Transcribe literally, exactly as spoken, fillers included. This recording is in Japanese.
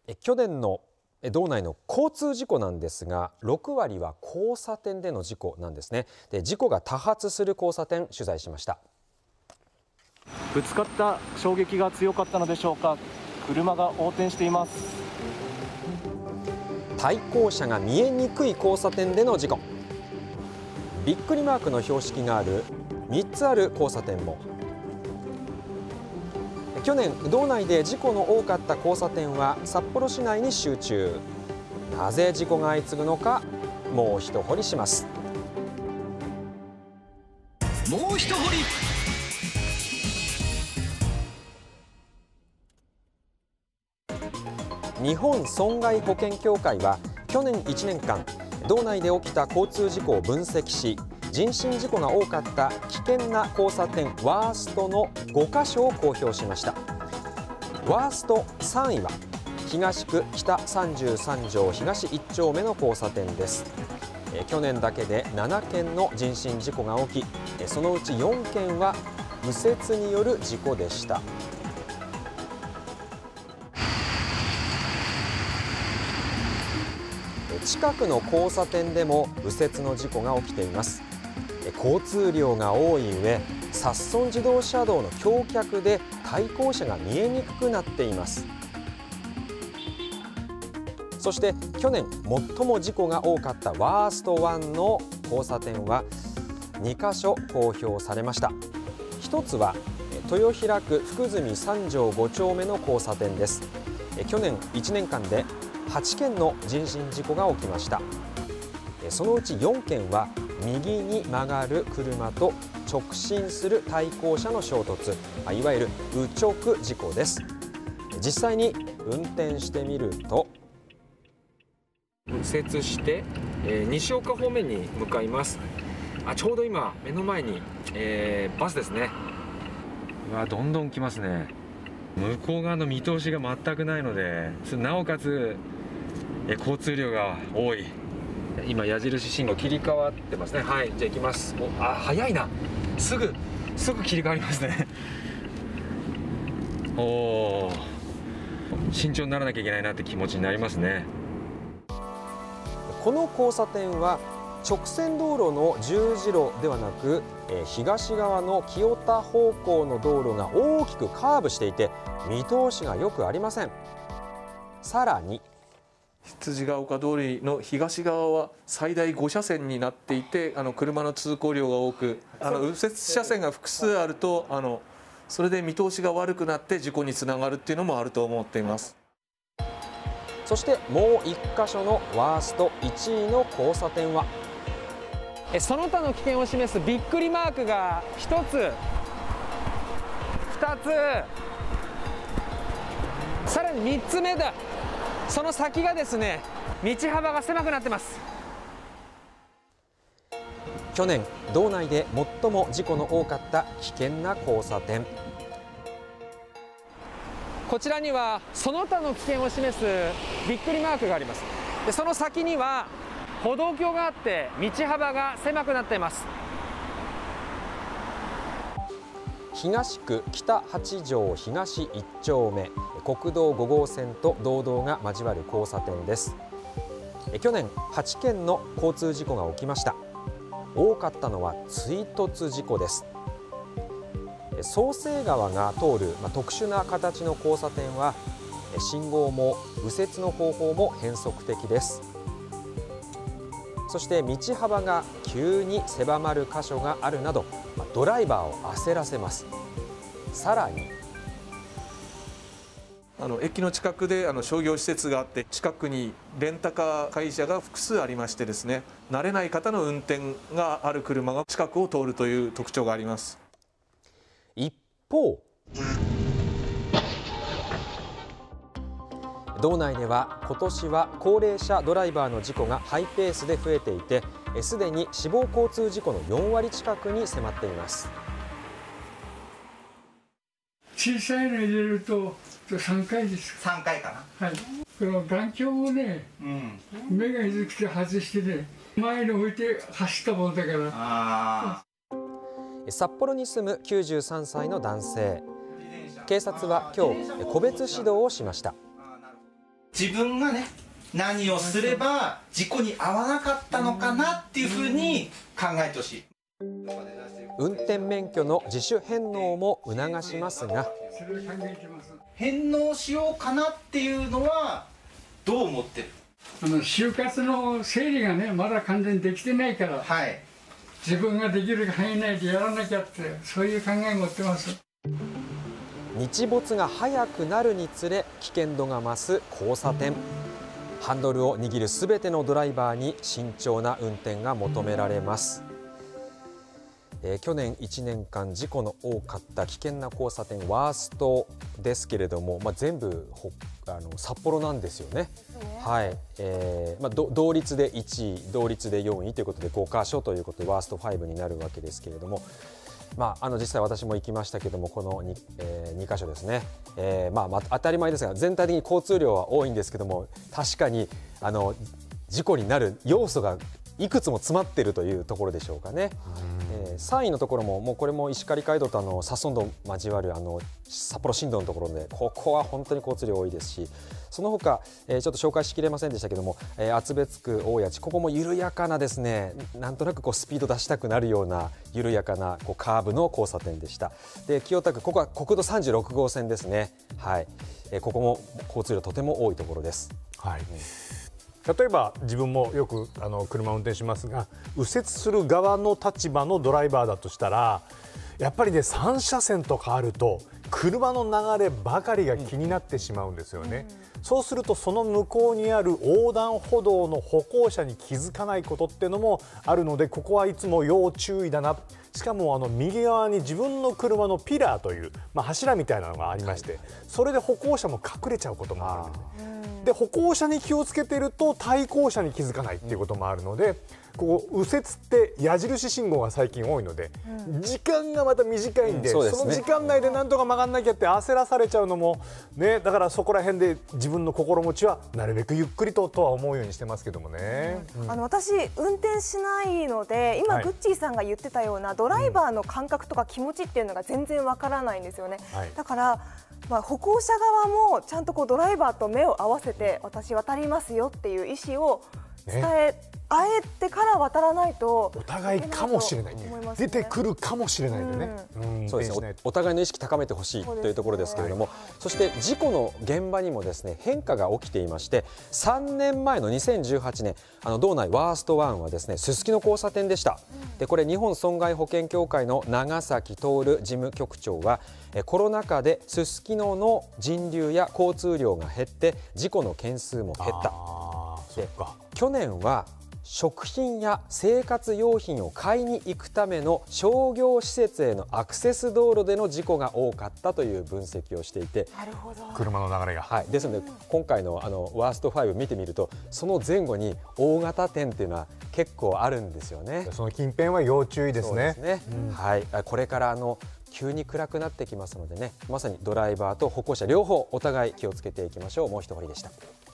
去年の道内の交通事故なんですが、ろくわりは交差点での事故なんですね。で、事故が多発する交差点取材しました。 ぶつかった衝撃が強かったのでしょうか、車が横転しています。 対向車が見えにくい交差点での事故。びっくりマークの標識があるみっつある交差点も。去年道内で事故の多かった交差点は札幌市内に集中。なぜ事故が相次ぐのか、もう一掘りします。 もう一掘り。 日本損害保険協会は去年いちねんかん道内で起きた交通事故を分析し、人身事故が多かった危険な交差点ワーストのごかしょを公表しました。ワーストさんいは東区北さんじゅうさんじょう東いっちょうめの交差点です。去年だけでななけんの人身事故が起き、そのうちよんけんは右折による事故でした。近くの交差点でも右折の事故が起きています。交通量が多い上、札樽自動車道の橋脚で対向車が見えにくくなっています。そして去年最も事故が多かったワーストワンの交差点はにかしょ公表されました。一つは豊平区福住さんじょうごちょうめの交差点です。去年いちねんかんではちけんの人身事故が起きました。そのうちよんけんは右に曲がる車と直進する対向車の衝突、いわゆる右直事故です。実際に運転してみると、 右折して、えー、西岡方面に向かいます。あ、ちょうど今目の前に、えー、バスですね。うわ、どんどん来ますね。向こう側の見通しが全くないので、なおかつえ交通量が多い。今矢印信号切り替わってますね。はい、じゃあ行きます。お、あ、早いな。すぐすぐ切り替わりますね。おお、慎重にならなきゃいけないなって気持ちになりますね。 この交差点は直線道路の十字路ではなく、東側の清田方向の道路が大きくカーブしていて、見通しがよくありません。さらに羊ヶ丘通りの東側は最大ごしゃせんになっていて、あの車の通行量が多く、あの右折車線が複数あると、あのそれで見通しが悪くなって事故につながるっていうのもあると思っています。 そしてもういっかしょのワーストいちいの交差点は、 その他の危険を示すびっくりマークがひとつ、ふたつ、さらにみっつめだ。その先がですね、道幅が狭くなってます。 去年道内で最も事故の多かった危険な交差点。 こちらにはその他の危険を示すびっくりマークがあります。で、その先には歩道橋があって道幅が狭くなっています。 東区北はちじょう東いっちょうめ、国道ごごうせんと道道が交わる交差点です。去年はちけんの交通事故が起きました。多かったのは追突事故です。創成川が通る、まあ、特殊な形の交差点は信号も右折の方法も変則的です。そして道幅が急に狭まる箇所があるなど、ドライバーを焦らせます。さらにあの駅の近くであの商業施設があって、近くにレンタカー会社が複数ありましてですね、慣れない方の運転がある車が近くを通るという特徴があります。 一方、道内では今年は高齢者ドライバーの事故がハイペースで増えていて、すでに死亡交通事故のよんわり近くに迫っています。 小さいの入れるとさんかいです。 さんかいかな。 はい。この眼鏡をね、うん、目がひずくて外してね、前に置いて走ったもんだから。あ札幌に住むきゅうじゅうさんさいの男性。警察は今日個別指導をしました。 自分がね何をすれば事故に遭わなかったのかなっていうふうに考えてほしい。 運転免許の自主返納も促しますが、 返納しようかなっていうのはどう思ってる？ あの就活の整理がねまだ完全にできてないから、 はい、 自分ができる範囲内でやらなきゃってそういう考えを持ってます。 日没が早くなるにつれ危険度が増す交差点。ハンドルを握るすべてのドライバーに慎重な運転が求められます。えー、去年いちねんかん事故の多かった危険な交差点ワーストですけれども、まあ、全部ほあの札幌なんですよね。はいえーまあ、同率でいちい同率でよんいということでごかしょということでワーストごになるわけですけれども、まあ、あの実際私も行きましたけどもこの 2,、えー、にかしょですね、えーまあ、まあ当たり前ですが全体的に交通量は多いんですけども確かにあの事故になる要素がいくつも詰まっているというところでしょうかね。えー、さんいのところももうこれも石狩街道とあの札樽道交わるあの札幌新道のところでここは本当に交通量多いですし、その他、えー、ちょっと紹介しきれませんでしたけども、えー、厚別区大谷地ここも緩やかなですねなんとなくこうスピード出したくなるような緩やかなこうカーブの交差点でした。で清田区ここは国道さんじゅうろくごうせんですね。はい、えー、ここも交通量とても多いところです。 はい、うん例えば自分もよくあの車を運転しますが右折する側の立場のドライバーだとしたらやっぱりねさんしゃせんとかあると車の流ればかりが気になってしまうんですよね。うん、そうするとその向こうにある横断歩道の歩行者に気づかないことっていうのもあるのでここはいつも要注意だな。しかもあの右側に自分の車のピラーという、まあ、柱みたいなのがありましてそれで歩行者も隠れちゃうこともあるんですね。で歩行者に気をつけていると対向車に気づかないっていうこともあるのでここ右折って矢印信号が最近多いので、うん、時間がまた短いんで、うん そ, でね、その時間内でなんとか曲がんなきゃって焦らされちゃうのも、ね、だからそこら辺で自分の心持ちはなるべくゆっくりととは思うようにしてますけどもね。 うんうん、あの私運転しないので今、はい、グッチーさんが言ってたようなドライバーの感覚とか気持ちっていうのが全然わからないんですよね。はい、だからまあ、歩行者側もちゃんとこうドライバーと目を合わせて私渡りますよっていう意思を伝えあえてから渡らないとお互いかもしれない、ね、出てくるかもしれないんでね、 うんうん、そうですね お, お互いの意識高めてほしいというところですけれども、はい、そして事故の現場にもですね変化が起きていましてさんねんまえのにせんじゅうはちねんあの道内ワーストワンはですねすすきの交差点でした。でこれ日本損害保険協会の長崎徹事務局長はコロナ禍ですすきのの人流や交通量が減って事故の件数も減った。で去年は食品や生活用品を買いに行くための商業施設へのアクセス道路での事故が多かったという分析をしていてなるほど車の流れが、 はい、ですので今回 の, あのワーストご見てみるとその前後に大型店っていうのは結構あるんですよね。 その近辺は要注意ですね。 そうですね、うん、はい、これからあの急に暗くなってきますのでねまさにドライバーと歩行者両方お互い気をつけていきましょう。もう一掘りでした。